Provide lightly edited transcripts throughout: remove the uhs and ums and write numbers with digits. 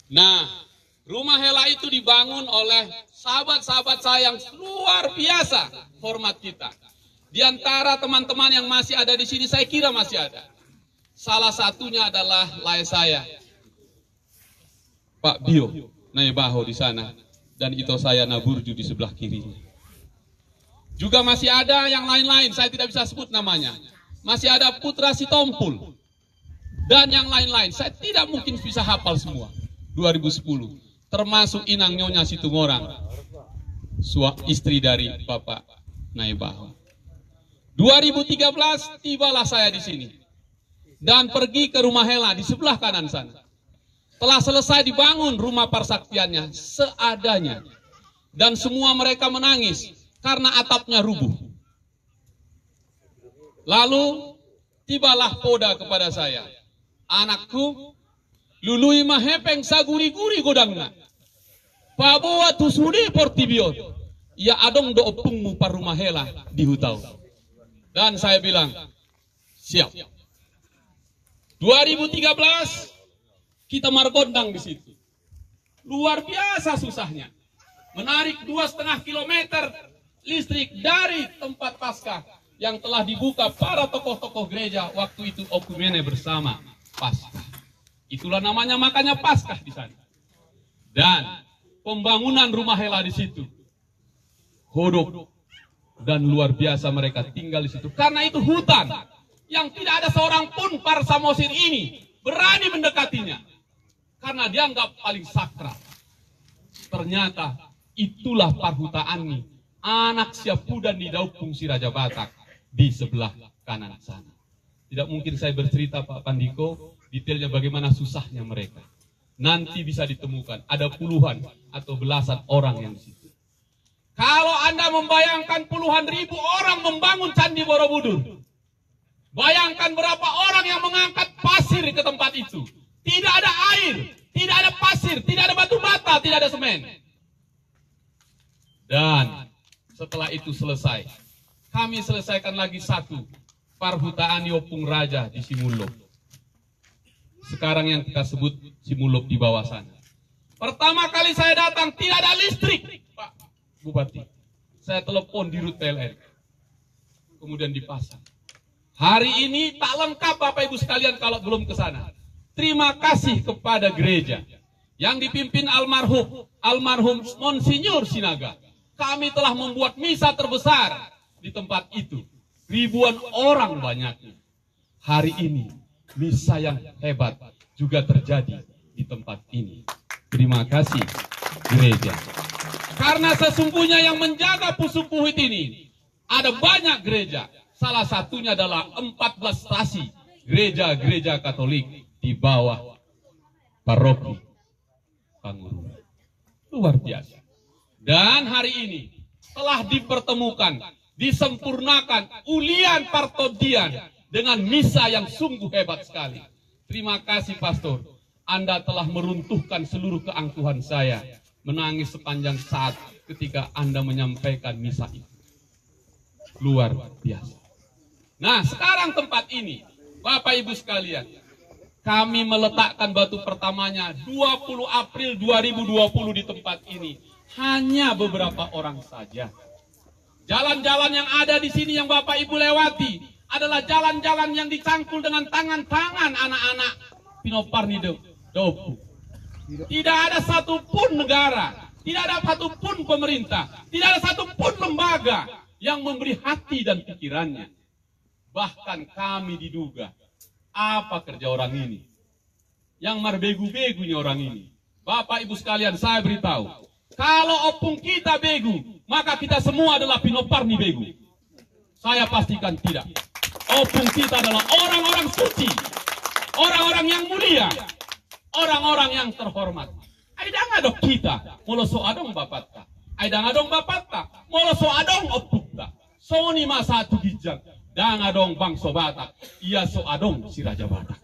Nah, rumah Hela itu dibangun oleh sahabat-sahabat saya yang luar biasa hormat kita. Di antara teman-teman yang masih ada di sini, saya kira masih ada. Salah satunya adalah lai saya, Pak Bio Naibaho di sana, dan itu saya Naburju di sebelah kirinya. Juga masih ada yang lain-lain, saya tidak bisa sebut namanya. Masih ada Putra Sitompul dan yang lain-lain. Saya tidak mungkin bisa hafal semua. 2010, termasuk Inang Nyonya Situmorang, istri dari Bapak Naibaho. 2013 tibalah saya di sini dan pergi ke rumah Hela di sebelah kanan sana. Telah selesai dibangun rumah persaktiannya seadanya, dan semua mereka menangis karena atapnya rubuh. Lalu tibalah poda kepada saya, anakku, lului mahepeng saguri-guri godangna, paboa tusudi portibiot, ya adong do opungmu par rumah Hela di hutau. Dan saya bilang, siap. 2013 kita margondang di situ. Luar biasa susahnya. Menarik 2,5 kilometer listrik dari tempat Paskah yang telah dibuka para tokoh-tokoh gereja waktu itu Okumene bersama Paskah. Itulah namanya makanya Paskah di sana. Dan pembangunan rumah Hela di situ. Hodok. Dan luar biasa mereka tinggal di situ. Karena itu hutan yang tidak ada seorang pun para Samosir ini berani mendekatinya. Karena dianggap paling sakral. Ternyata itulah Parhutaani, anak Siapudan di Daupung si Raja Batak di sebelah kanan sana. Tidak mungkin saya bercerita Pak Pandiko detailnya bagaimana susahnya mereka. Nanti bisa ditemukan ada puluhan atau belasan orang yang di situ. Kalau Anda membayangkan puluhan ribu orang membangun Candi Borobudur, bayangkan berapa orang yang mengangkat pasir ke tempat itu. Tidak ada air, tidak ada pasir, tidak ada batu bata, tidak ada semen. Dan setelah itu selesai, kami selesaikan lagi satu, Parhutaani Opung Raja di Simulop. Sekarang yang kita sebut Simulop di bawah sana. Pertama kali saya datang tidak ada listrik, Pak Bupati. Saya telepon di Rut PLN, kemudian dipasang. Hari ini tak lengkap Bapak Ibu sekalian kalau belum ke sana. Terima kasih kepada gereja yang dipimpin almarhum Monsinyur Sinaga. Kami telah membuat misa terbesar di tempat itu. Ribuan orang banyaknya. Hari ini misa yang hebat juga terjadi di tempat ini. Terima kasih gereja. Karena sesungguhnya yang menjaga Pusupuhit ini ada banyak gereja. Salah satunya adalah 14 stasi gereja-gereja Katolik di bawah paroki Panguru. Luar biasa. Dan hari ini telah dipertemukan, disempurnakan Ulian Partodian dengan misa yang sungguh hebat sekali. Terima kasih Pastor, Anda telah meruntuhkan seluruh keangkuhan saya. Menangis sepanjang saat ketika Anda menyampaikan misa itu. Luar biasa. Nah, sekarang tempat ini, Bapak Ibu sekalian, kami meletakkan batu pertamanya 20 April 2020 di tempat ini. Hanya beberapa orang saja. Jalan-jalan yang ada di sini yang Bapak Ibu lewati adalah jalan-jalan yang dicangkul dengan tangan-tangan anak-anak Pinoparni Daupung. Tidak ada satupun negara, tidak ada satupun pemerintah, tidak ada satupun lembaga yang memberi hati dan pikirannya. Bahkan kami diduga, apa kerja orang ini? Yang marbegu-begunya orang ini. Bapak Ibu sekalian, saya beritahu, kalau opung kita begu, maka kita semua adalah Pinoparni begu. Saya pastikan tidak. Opung kita adalah orang-orang suci, orang-orang yang mulia, orang-orang yang terhormat. Aidang adong kita, moloso adong bapatta. Aidang adong bapatta, moloso adong opukta. Soni masa satu gijang, dan adong bangso Batak, iya so adong si Raja Batak.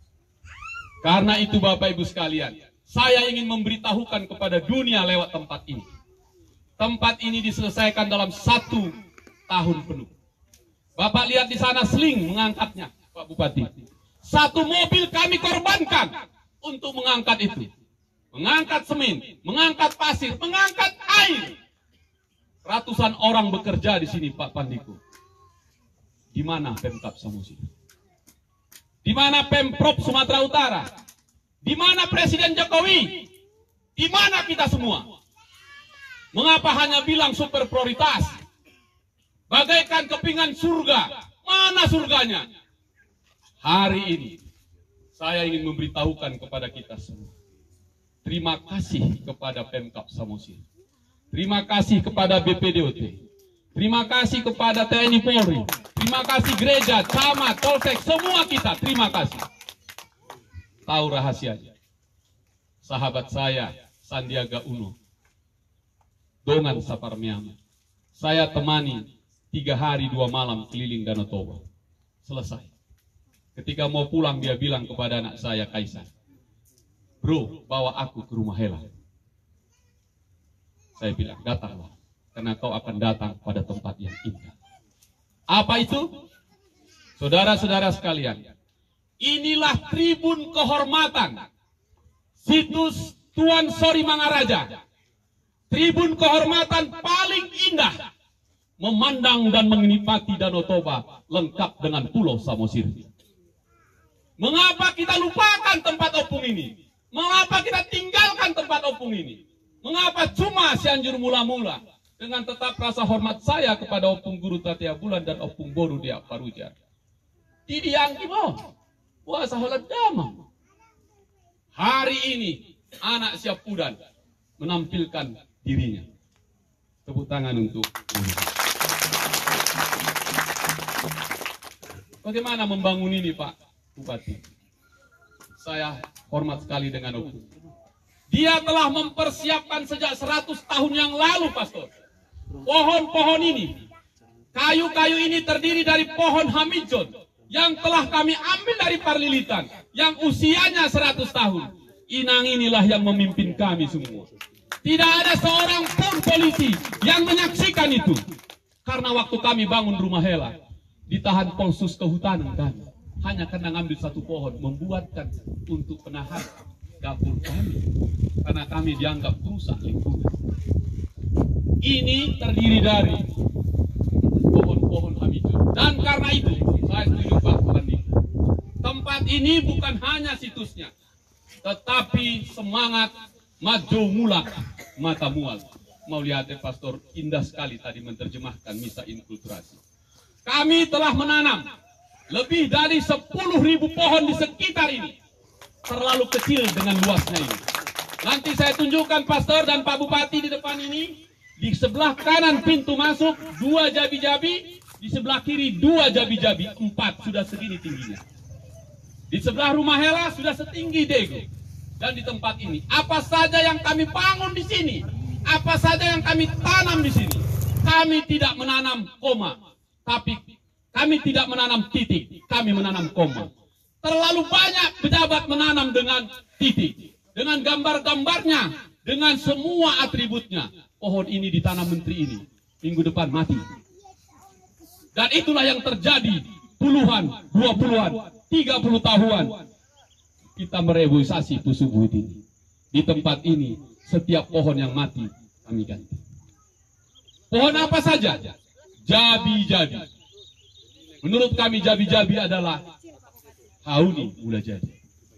Karena itu Bapak Ibu sekalian, saya ingin memberitahukan kepada dunia lewat tempat ini. Tempat ini diselesaikan dalam 1 tahun penuh. Bapak lihat di sana sling mengangkatnya, Pak Bupati. 1 mobil kami korbankan untuk mengangkat itu. mengangkat semen, mengangkat pasir, mengangkat air. Ratusan orang bekerja di sini, Pak Pandiku. Di mana Pemkab Samosir? Di mana Pemprov Sumatera Utara? Di mana Presiden Jokowi? Di mana kita semua? Mengapa hanya bilang super prioritas? Bagaikan kepingan surga. Mana surganya? Hari ini saya ingin memberitahukan kepada kita semua. Terima kasih kepada Pemkab Samosir. Terima kasih kepada BPDOT. Terima kasih kepada TNI Polri. Terima kasih gereja, camat, polsek, semua kita. Terima kasih. Tahu rahasianya. Sahabat saya, Sandiaga Uno, Dongan Saparmiama. Saya temani 3 hari 2 malam keliling Danau Toba. Selesai. Ketika mau pulang dia bilang kepada anak saya Kaisar, bro, bawa aku ke rumah Hela. Saya bilang, datanglah, karena kau akan datang pada tempat yang indah. Apa itu? Saudara-saudara sekalian, inilah tribun kehormatan situs Tuan Sori Mangaraja. Tribun kehormatan paling indah, memandang dan menikmati Danau Toba lengkap dengan Pulau Samosir. Mengapa kita lupakan tempat opung ini? Mengapa kita tinggalkan tempat opung ini? Mengapa cuma Cianjur mula-mula? Dengan tetap rasa hormat saya kepada opung Guru Tatia Bulan dan opung Boru di Aparujar. Tidak angkimo, puasa holat damang. Hari ini anak siap pudan menampilkan dirinya. Tepuk tangan untuk ini. Bagaimana membangun ini, Pak Bupati? Saya hormat sekali dengan opung. Dia telah mempersiapkan sejak 100 tahun yang lalu, Pastor. Pohon-pohon ini, kayu-kayu ini terdiri dari pohon hamijon yang telah kami ambil dari Parlilitan, yang usianya 100 tahun. Inang inilah yang memimpin kami semua. Tidak ada seorang pun polisi yang menyaksikan itu. Karena waktu kami bangun rumah Hela, ditahan Polsus Kehutanan kami. Hanya karena ngambil satu pohon, membuatkan untuk penahan dapur kami. Karena kami dianggap rusak lingkungan. Ini terdiri dari pohon-pohon hamijon. Dan karena itu, saya setuju Pak Pandi. Tempat ini bukan hanya situsnya, tetapi semangat maju mulak mata mual. Mau lihat Pastor indah sekali tadi menerjemahkan misa inkulturasi. Kami telah menanam lebih dari 10.000 pohon di sekitar ini. Terlalu kecil dengan luasnya ini. Nanti saya tunjukkan Pastor dan Pak Bupati di depan ini. Di sebelah kanan pintu masuk 2 jabi-jabi, di sebelah kiri 2 jabi-jabi, 4 sudah segini tingginya. Di sebelah rumah Hela sudah setinggi Dego. Dan di tempat ini, apa saja yang kami bangun di sini, apa saja yang kami tanam di sini, kami tidak menanam koma, tapi kami tidak menanam titik, kami menanam koma. Terlalu banyak pejabat menanam dengan titik, dengan gambar-gambarnya, dengan semua atributnya. Pohon ini ditanam menteri ini, minggu depan mati. Dan itulah yang terjadi puluhan, 20-an, 30 tahunan. Kita merevitalisasi Pusu Bukit ini. Di tempat ini, setiap pohon yang mati, kami ganti. Pohon apa saja? Jabi-jabi. Menurut kami jabi-jabi adalah hauni mula jadi.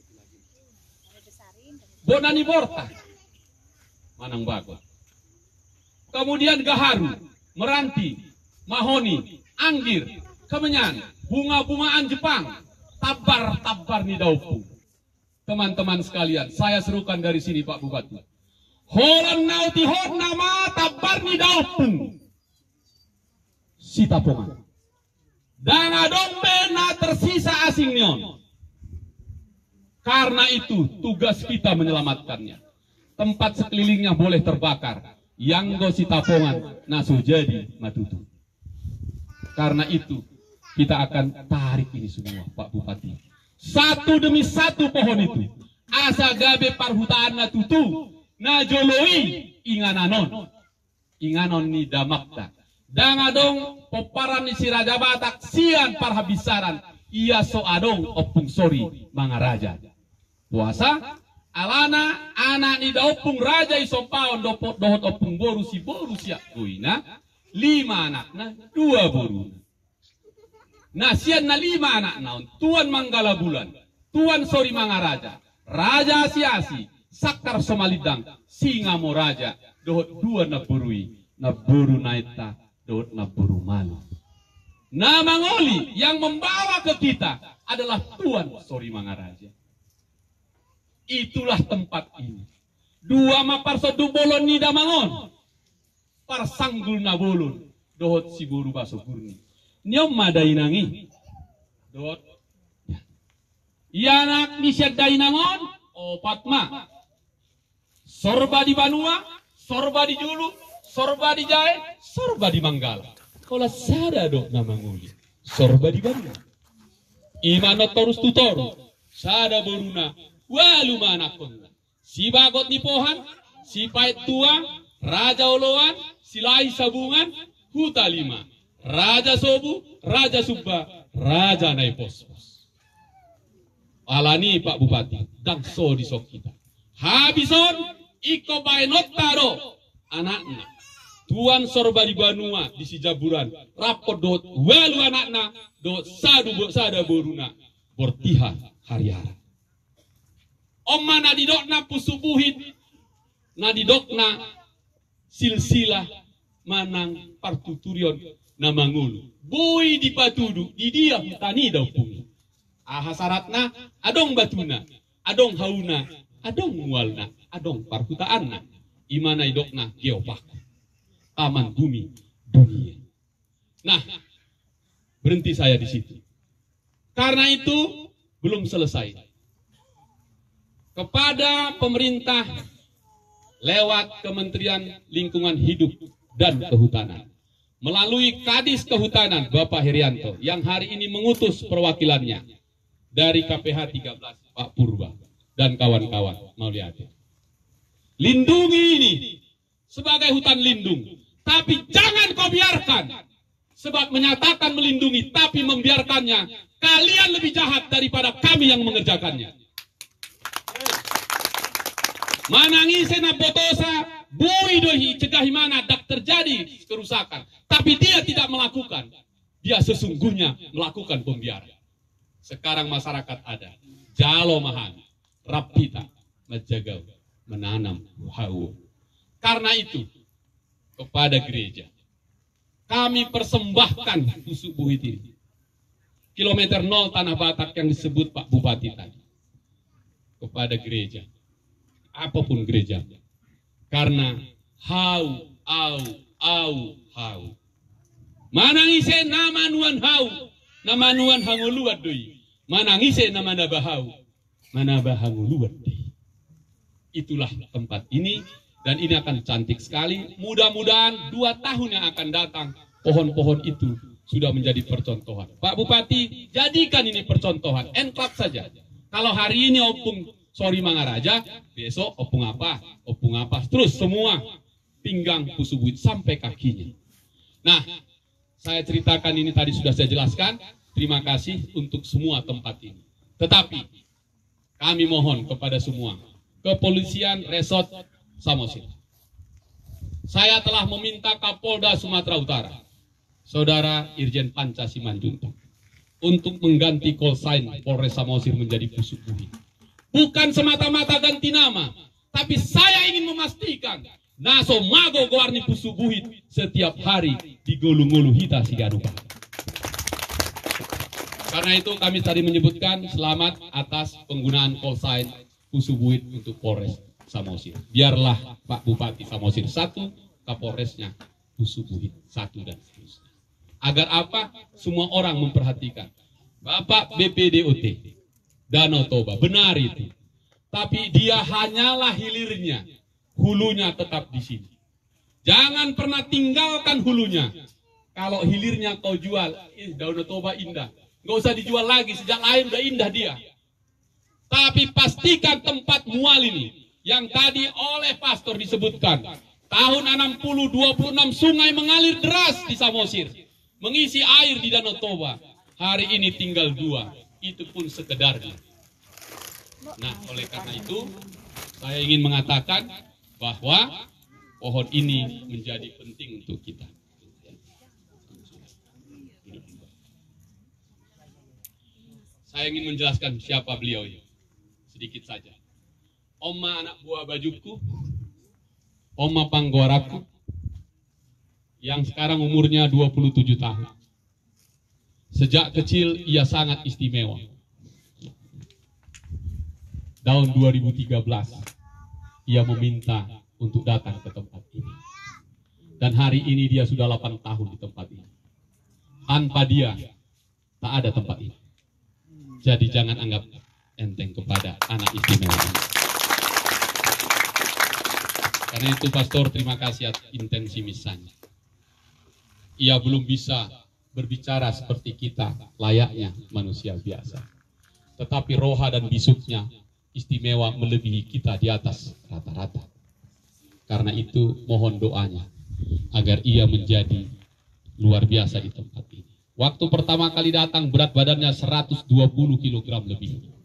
Bonani Borta, Manang Bagot. Kemudian gaharu, meranti, mahoni, anggir, kemenyan, bunga-bungaan Jepang, tabar-tabar ni daupung. Teman-teman sekalian, saya serukan dari sini Pak Bupati. Holan nauti hor nama tabar ni daupung. Sitapongan. Danga dombe na tersisa asing nion. Karena itu tugas kita menyelamatkannya. Tempat sekelilingnya boleh terbakar. Yang go sitapongan nasu jadi matutu. Karena itu kita akan tarik ini semua Pak Bupati. Satu demi satu pohon itu. Asa gabe parhutaan na tutu. Na joloi ingananon. Inganon ni damakta. Dangadong poparan ni si Raja Batak sian parhabisaran. Iya so adong opung sori Mangaraja. Puasa Alana anak ni daupung raja isopaon dohot opung boru siap kuina 5 anak na 2 boru. Nasian na 5 anak naon tuan manggala bulan, tuan sori mangaraja, raja asi-asi, sakar somalidang, singa mo raja, dohot 2 na burui, na buru naita, dohot na buru malu. Nama ngoli yang membawa ke kita adalah tuan sori mangaraja. Itulah tempat ini. 2 maparso du bolon ni damangon. Parsanggul na bolon. Dohot si buru baso burni. Nyom madai nangi. Dohot. Ianak ni syadai nangon. Opat ma. Sorba di Banua. Sorba di Julu. Sorba di Jae. Sorba di Manggala. Kalau sada dok nama nguli. Sorba di Banua. Imano torus tutoru. Sada boruna. Walu mana pengga. Si bagot ni pohan, si pait tua, raja oloan, si lai sabungan, huta 5. Raja sobu, raja subba, raja nai pos-pos. Alani Pak Bupati, dang so di sok kita. Habison, iko baenot taro, anakna. Tuan sorba di Banua, di si Jaburan, rapot dot, walu anakna, dot sada boruna, bortiha hariara. Oma nadidokna pusubuhin, nadidokna silsilah manang partuturion namangulu. Boy di patudu, di dia hutani daupung. Hasaratna, adong batuna, adong hauna, adong mualna, adong parhutaanna. Imana idokna geopak. Aman bumi dunia. Nah, berhenti saya di situ. Karena itu belum selesai. Kepada pemerintah lewat Kementerian Lingkungan Hidup dan Kehutanan melalui Kadis Kehutanan Bapak Herianto yang hari ini mengutus perwakilannya dari KPH 13 Pak Purba dan kawan-kawan Mauliade. Lindungi ini sebagai hutan lindung, tapi jangan kau biarkan, sebab menyatakan melindungi tapi membiarkannya, kalian lebih jahat daripada kami yang mengerjakannya. Manangi sena botosa, bui dohi cegah mana dak terjadi kerusakan. Tapi dia tidak melakukan. Dia sesungguhnya melakukan pembiaran. Sekarang masyarakat ada. Jalo mahan, rapita, menjaga, menanam, hau. Karena itu, kepada gereja, kami persembahkan busuk buhit ini. Kilometer 0 Tanah Batak yang disebut Pak Bupati tadi. Kepada gereja. Apapun gereja, karena hau, hau. Manangise nama nuan hau, nama nuan hanguluat doi. Manangise nama nabahau, mana bahanguluat doi. Itulah tempat ini dan ini akan cantik sekali. Mudah-mudahan 2 tahun yang akan datang pohon-pohon itu sudah menjadi percontohan. Pak Bupati, jadikan ini percontohan. Enklap saja. Kalau hari ini opung sori mangaraja, besok opung apa, terus semua pinggang pusubuit sampai kakinya. Nah, saya ceritakan ini tadi sudah saya jelaskan. Terima kasih untuk semua tempat ini. Tetapi kami mohon kepada semua, Kepolisian Resort Samosir. Saya telah meminta Kapolda Sumatera Utara, Saudara Irjen Panca Simanjuntak, untuk mengganti call sign Polres Samosir menjadi pusubuit. Bukan semata-mata ganti nama, tapi saya ingin memastikan naso mago goarni pusubuhit setiap hari di gulu-gulu hita sigadupa. Karena itu kami tadi menyebutkan selamat atas penggunaan call sign pusubuhit untuk Polres Samosir. Biarlah Pak Bupati Samosir 1, Kapolresnya pusubuhit 1 dan seterusnya. Agar apa? Semua orang memperhatikan. Bapak BPDOT Danau Toba, benar itu. Tapi dia hanyalah hilirnya. Hulunya tetap di sini. Jangan pernah tinggalkan hulunya. Kalau hilirnya kau jual, Danau Toba indah. Nggak usah dijual lagi, sejak lahir udah indah dia. Tapi pastikan tempat mual ini, yang tadi oleh pastor disebutkan, tahun 60, 26 sungai mengalir deras di Samosir. Mengisi air di Danau Toba. Hari ini tinggal 2. Itu pun sekedarnya. Nah, oleh karena itu saya ingin mengatakan bahwa pohon ini menjadi penting untuk kita. Saya ingin menjelaskan siapa beliau ini. Sedikit saja. Oma anak buah bajuku, Oma Panggoraku, yang sekarang umurnya 27 tahun. Sejak kecil ia sangat istimewa. Tahun 2013, ia meminta untuk datang ke tempat ini. Dan hari ini dia sudah 8 tahun di tempat ini. Tanpa dia, tak ada tempat ini. Jadi jangan anggap enteng kepada anak istimewa ini. Karena itu pastor, terima kasih atas intensi misalnya. Ia belum bisa berbicara seperti kita, layaknya manusia biasa. Tetapi roha dan bisuknya istimewa melebihi kita di atas rata-rata. Karena itu mohon doanya agar ia menjadi luar biasa di tempat ini. Waktu pertama kali datang berat badannya 120 kg lebih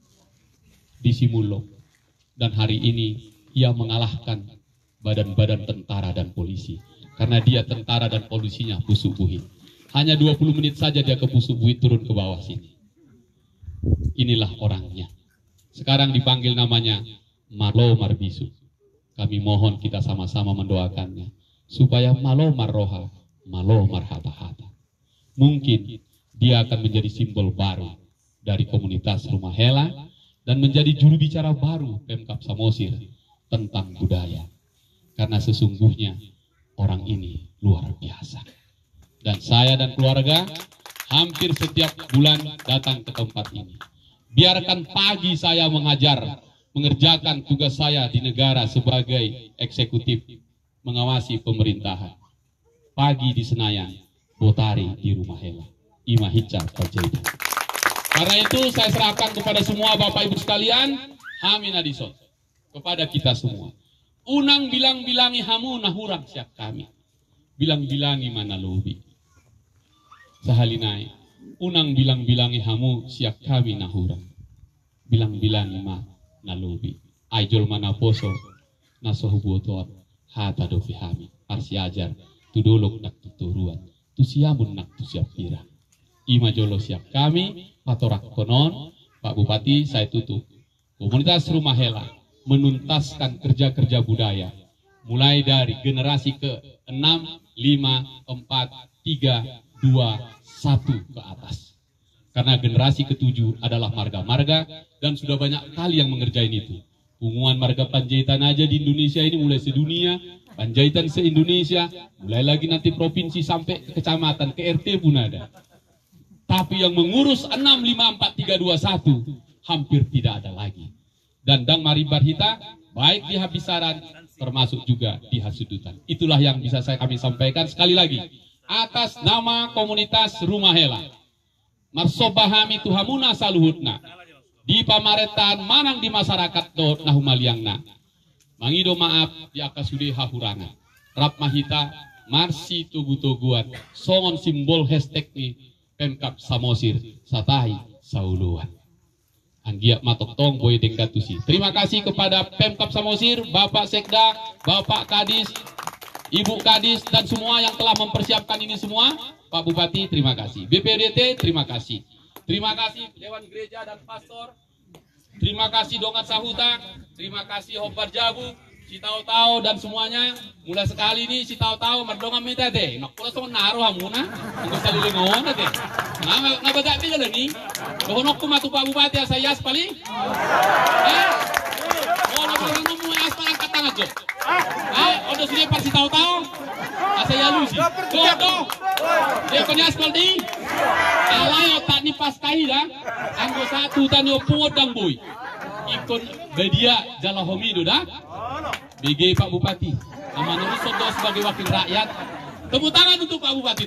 di Simulok. Dan hari ini ia mengalahkan badan-badan tentara dan polisi. Karena dia tentara dan polisinya Pusuk Buhit. Hanya 20 menit saja dia ke Pusuk Buhit turun ke bawah sini. Inilah orangnya. Sekarang dipanggil namanya Malo Marbisu. Kami mohon kita sama-sama mendoakannya. Supaya Malo Marroha, Malo Marhata-hata. Mungkin dia akan menjadi simbol baru dari komunitas Rumah Hela dan menjadi juru bicara baru Pemkab Samosir tentang budaya. Karena sesungguhnya orang ini luar biasa. Dan saya dan keluarga hampir setiap bulan datang ke tempat ini. Biarkan pagi saya mengerjakan tugas saya di negara sebagai eksekutif, mengawasi pemerintahan. Pagi di Senayan, Botari di Rumah Hela, Imahica Panjaitan. Karena itu saya serahkan kepada semua Bapak Ibu sekalian, Hamin Adison, kepada kita semua. Unang bilang-bilangi hamu nahurang siap kami. Bilang-bilangi mana lobi. Sahalinai, unang bilang-bilangi hamu siap kami nahurang. Bilang-bilangi ma nalobi. Aijol mana poso nasohubuotor hata dofi hami. Arsi ajar tudolok nak tuturuan. Tu siamun nak tu siap pira. Ima jolo siap kami, patorak konon, Pak Bupati saya tutup. Komunitas Rumah Hela menuntaskan kerja-kerja budaya. Mulai dari generasi ke-6, 5, 4, 3, 2, 1 ke atas. Karena generasi ke-7 adalah marga-marga dan sudah banyak kali yang mengerjain itu. Hubungan marga Panjaitan aja di Indonesia ini mulai sedunia. Panjaitan se-Indonesia, mulai lagi nanti provinsi sampai ke kecamatan, ke RT pun ada. Tapi yang mengurus 6, 5, 4, 3, 2, 1 hampir tidak ada lagi. Dan Dang Maribar Hita, baik di Habisaran, termasuk juga di Hasudutan. Itulah yang bisa kami sampaikan sekali lagi. Atas nama komunitas Rumah Hela. Marsobahami tuhamuna saluhutna. Di pamaretan manang di masyarakat do nahumaliangna. Mangido maaf di akasude hahuranga. Rap mahita marsi tugu-tuguan. Songon simbol hashtag ni Pemkab Samosir Satai Sauluan. Anggiak matok tong boy dengkatusi. Terima kasih kepada Pemkab Samosir, Bapak Sekda, Bapak Kadis, Ibu Kadis dan semua yang telah mempersiapkan ini semua. Pak Bupati terima kasih. BPDT terima kasih. Terima kasih Dewan Gereja dan Pastor. Terima kasih Dongat Sahuta, terima kasih Hobar Jabu, si tahu-tahu dan semuanya. Mulai sekali ini si tahu-tahu merdongan minta deh. Nak pula sama naruh hamuna, untuk tali lengon deh. Nggak bagak bila nih. Bahonok matu Pak Bupati saya paling. Oh nak ngomong aspal angkat tangan jo. Udah sudah pasti tahu-tahu. Saya lusi. Dodo. Dia punya aspal di. Alayo tak ni paskahi dah. Anggo satu tani opodang boy. Ikon bedia jala homido dah. BG Pak Bupati. Amanah Sodo sebagai wakil rakyat. Tepuk tangan untuk Pak Bupati.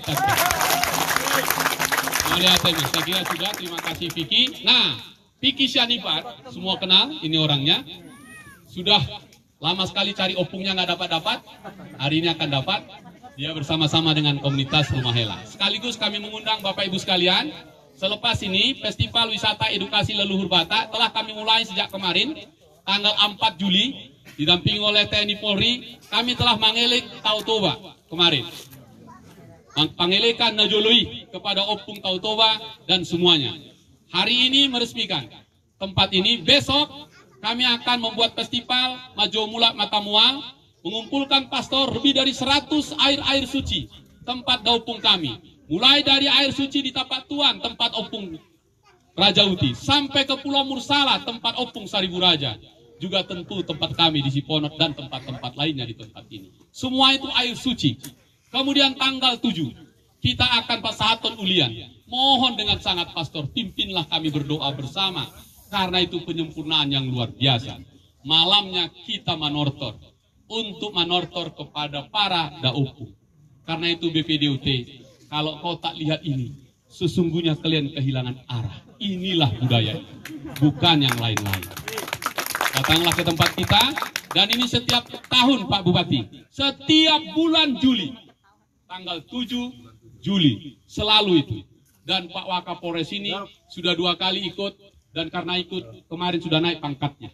Melihat ini, saya kira sudah. Terima kasih Vicky. Nah, Vicky Syanipat, semua kenal. Ini orangnya. Sudah lama sekali cari opungnya nggak dapat-dapat. Hari ini akan dapat. Dia bersama-sama dengan komunitas Rumah Hela. Sekaligus kami mengundang Bapak Ibu sekalian. Selepas ini, Festival Wisata Edukasi Leluhur Batak telah kami mulai sejak kemarin. tanggal 4 Juli didampingi oleh TNI Polri, kami telah mengelik Tautoba kemarin. Pengelekan Najoloi kepada Opung Tautoba dan semuanya. Hari ini meresmikan tempat ini. Besok kami akan membuat festival Majo Mulak Matamual, mengumpulkan pastor lebih dari 100 air suci tempat daupung kami. Mulai dari air suci di Tapak Tuan, tempat Opung Raja Uti, sampai ke Pulau Mursala, tempat Opung Seribu Raja. Juga tentu tempat kami di Siponot dan tempat-tempat lainnya di tempat ini. Semua itu air suci. Kemudian tanggal 7, kita akan pasahaton ulian. Mohon dengan sangat pastor, pimpinlah kami berdoa bersama. Karena itu penyempurnaan yang luar biasa. Malamnya kita manortor. Untuk manortor kepada para daupung. Karena itu BPDUT, kalau kau tak lihat ini, sesungguhnya kalian kehilangan arah. Inilah budaya, bukan yang lain-lain. Datanglah ke tempat kita, dan ini setiap tahun Pak Bupati, setiap bulan Juli, tanggal 7 Juli, selalu itu. Dan Pak Wakapolres ini sudah 2 kali ikut, dan karena ikut kemarin sudah naik pangkatnya.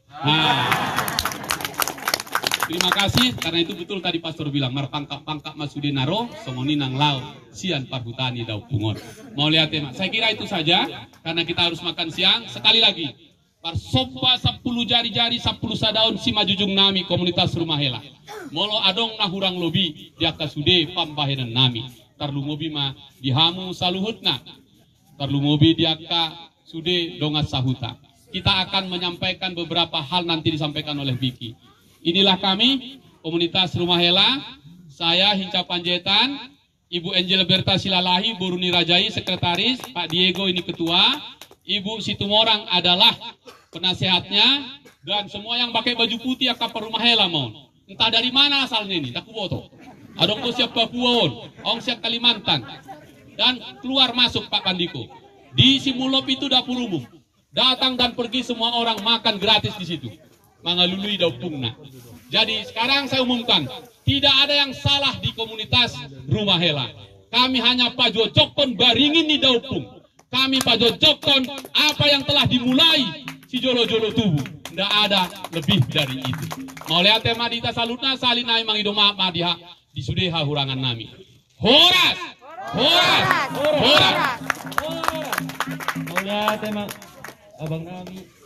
Terima kasih, karena itu betul tadi Pastor bilang, marpangkak-pangkak masude naro, somoni nang lao, sian parhutani daupungon. Mau lihat ya, saya kira itu saja, karena kita harus makan siang. Sekali lagi, Parsopa 10 jari-jari 10 sadaun si majujung nami komunitas rumah hela. Molo adong nahurang lobi diaka sude pambahenan nami. Tarlu mobi ma dihamu saluhutna. Tarlu mobi diaka sude dongat sahuta. Kita akan menyampaikan beberapa hal nanti disampaikan oleh Vicky. Inilah kami komunitas rumah hela. Saya Hinca Panjaitan, Ibu Angel Berta Silalahi, Buruni Rajai sekretaris, Pak Diego ini ketua, Ibu Situmorang adalah penasehatnya, dan semua yang pakai baju putih akan per rumah hela mohon. Entah dari mana asalnya ini, tak foto. Adong ko siap Papua, ong siap Kalimantan, dan keluar masuk Pak Pandiko. Di Simulop itu dapur umum, datang dan pergi semua orang makan gratis di situ. Mangalului daupungna. Jadi sekarang saya umumkan, tidak ada yang salah di komunitas rumah hela. Kami hanya pajojokon baringin di daupung. Kami pajojokon apa yang telah dimulai si jolo-jolo tubuh. Tidak ada lebih dari itu. Mau lihat tema dita salutna salina emang idoma madiha di sudeha hurangan nami. Horas! Horas! Horas! Mau lihat emang abang nami